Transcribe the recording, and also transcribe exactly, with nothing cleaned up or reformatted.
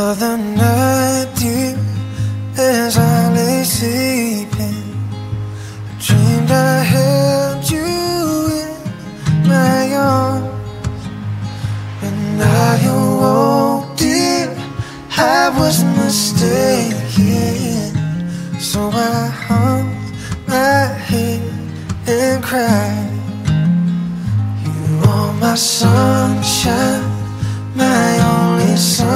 other night, dear, as I lay sleeping, I dreamed I held you in my arms. When I awoke, dear, I was mistaken. So I hung my head and cried. You are my sunshine, my only sunshine.